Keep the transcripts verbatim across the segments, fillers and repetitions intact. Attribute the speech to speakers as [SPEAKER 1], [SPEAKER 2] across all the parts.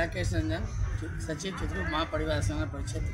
[SPEAKER 1] राकेश रंजन, सचिव चित्रकूट महापरिवार सेना परिषद।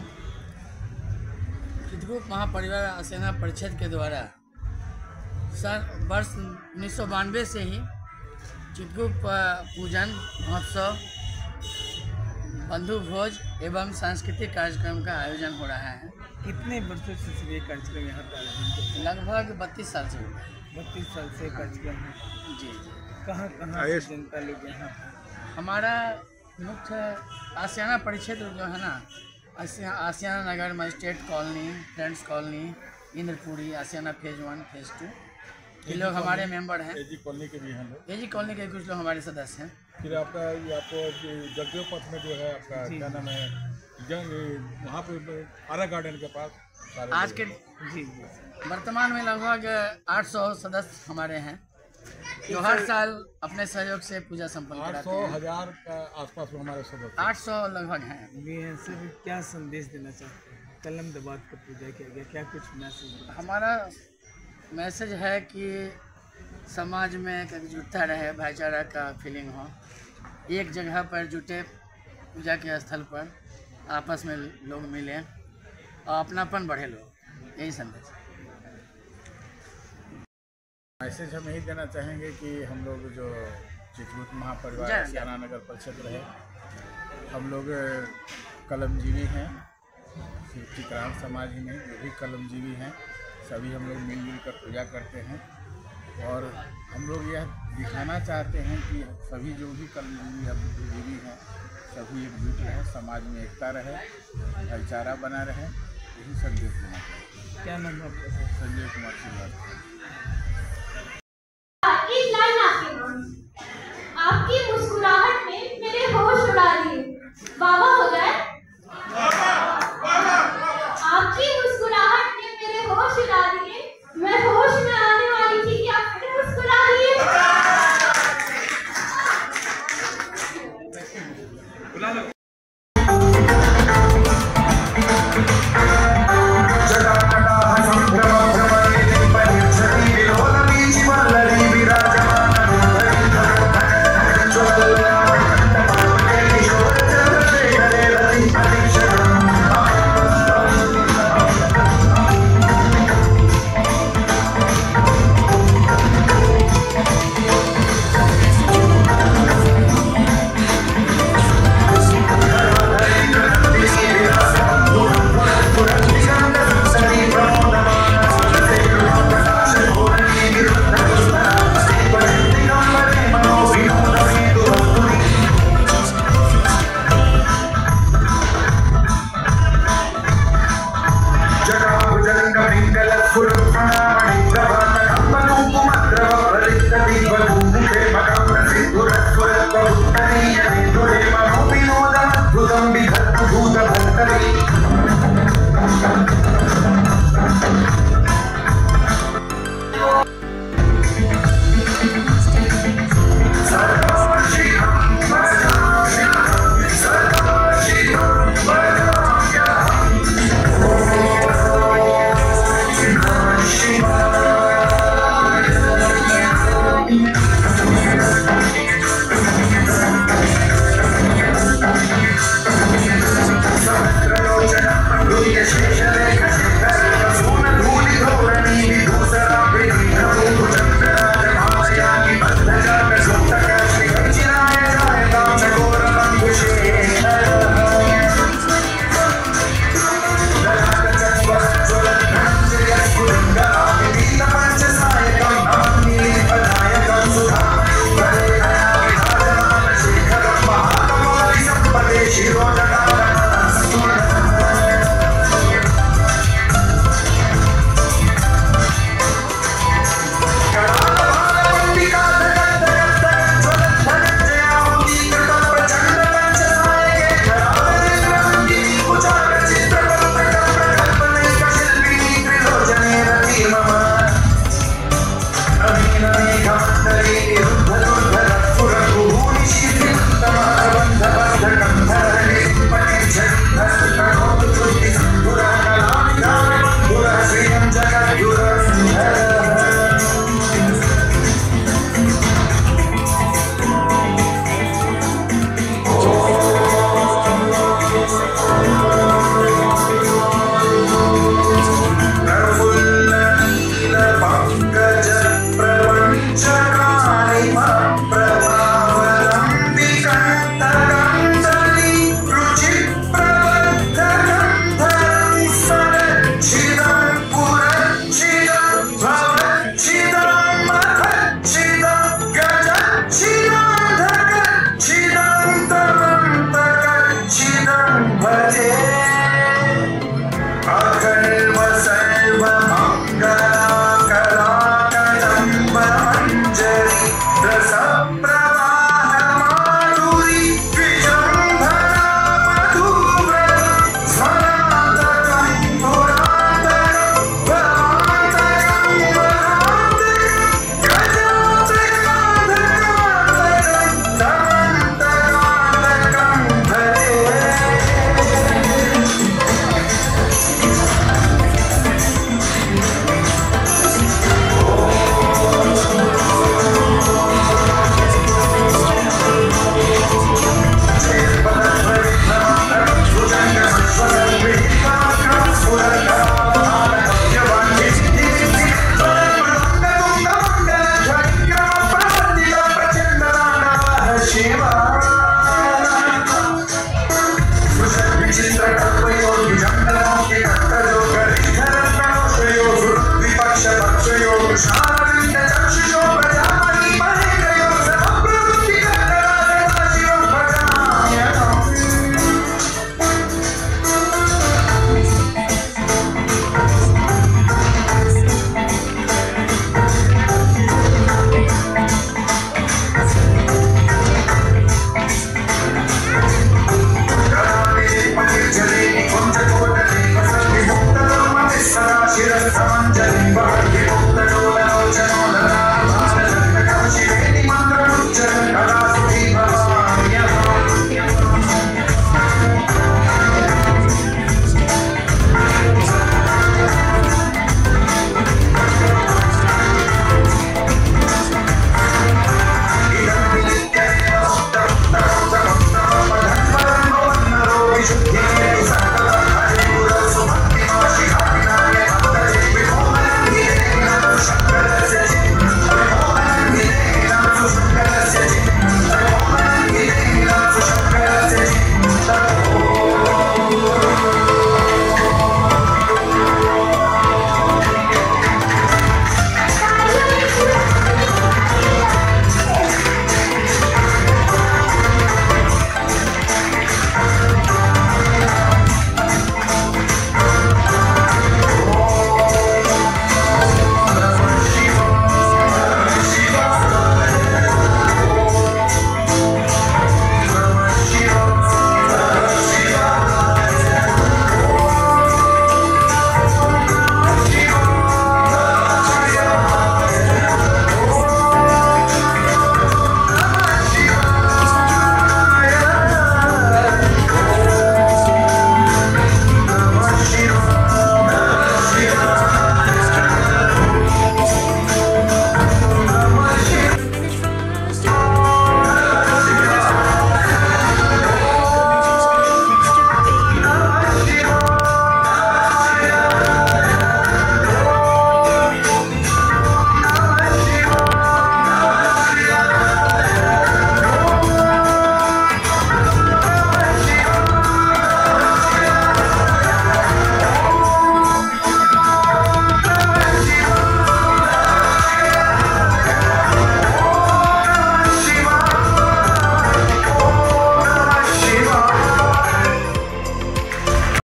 [SPEAKER 1] चित्रकूट महापरिवार सेना परिषद के द्वारा सन वर्ष उन्नीस सौ बानवे से ही चित्रकूट पूजन महोत्सव, बंधु भोज एवं सांस्कृतिक कार्यक्रम का आयोजन हो रहा है।
[SPEAKER 2] कितने वर्षों से ये कार्यक्रम यहाँ पर आयोजन?
[SPEAKER 1] लगभग बत्तीस साल से हुआ।
[SPEAKER 2] बत्तीस साल से कार्यक्रम है।
[SPEAKER 1] जी जी।
[SPEAKER 2] कहाँ कहाँ से जनता लोग यहाँ?
[SPEAKER 1] हमारा मुख्य आसियाना परिक्षेत्र जो है ना, आसिया Ashiana Nagar, magistrate colony, friends colony, Indrapuri, Ashiana phase one phase two, ये लोग हमारे मेंबर हैं।
[SPEAKER 3] एजी कॉलोनी के भी हैं लोग।
[SPEAKER 1] एजी कॉलोनी के कुछ लोग हमारे सदस्य हैं।
[SPEAKER 3] फिर आपका ये आपको जगदेव पथ में जो है आपका क्या नाम है, जंग वहाँ पे आरा गार्डन के पास
[SPEAKER 1] आज के
[SPEAKER 2] जी
[SPEAKER 1] वर्तमान में लगभग आठ सौ सदस्य हमारे हैं जो हर साल अपने सहयोग से पूजा संपन्न
[SPEAKER 3] आठ
[SPEAKER 1] कराते
[SPEAKER 3] सौ
[SPEAKER 1] हैं।
[SPEAKER 3] हजार का आसपास में हमारे सदस्य
[SPEAKER 1] आठ सौ लगभग हैं।
[SPEAKER 2] ये सर क्या संदेश देना चाहते हैं? कलम दबात का पूजा किया गया, क्या कुछ मैसेज?
[SPEAKER 1] हमारा मैसेज है कि समाज में एक एकजुटता रहे, भाईचारा का फीलिंग हो, एक जगह पर जुटे, पूजा के स्थल पर आपस में लोग मिलें और अपनापन बढ़े लोग, यही संदेश।
[SPEAKER 3] मैसेज हम यही देना चाहेंगे कि हम लोग जो चित्रकूट महापरिवार आसियाना नगर परिषद रहे, हम लोग कलमजीवी हैं, सिर्फ टिकरान समाज ही नहीं, जो भी कलमजीवी हैं सभी हम लोग मिलजुल कर पूजा करते हैं। और हम लोग यह दिखाना चाहते हैं कि सभी जो भी कलमजीवी या बुद्धिजीवी हैं सभी एकजुट रहे, समाज में एकता रहे, भाईचारा बना रहे, यही संदेश देना चाहिए।
[SPEAKER 2] क्या नाम है आपका?
[SPEAKER 3] संजय कुमार श्रीवास्तव।
[SPEAKER 4] आपकी मुस्कुराहट ने मेरे होश उड़ा दिए। बाबा हो जाए। आपकी मुस्कुराहट ने मेरे होश उड़ा दिए। मैं होश में आने वाली थी कि आप मेरे मुस्कुरा दिए।